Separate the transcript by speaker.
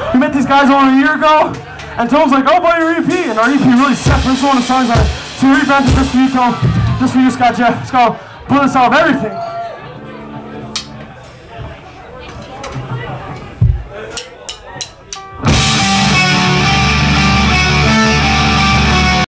Speaker 1: We met these guys over a year ago, and Tom's like, oh, buy your EP, and our EP really set. This is one of the songs on it. So we revamped it just for you, Tom. Just for you, Scott Jeff. It's called Bullets Solve Everything.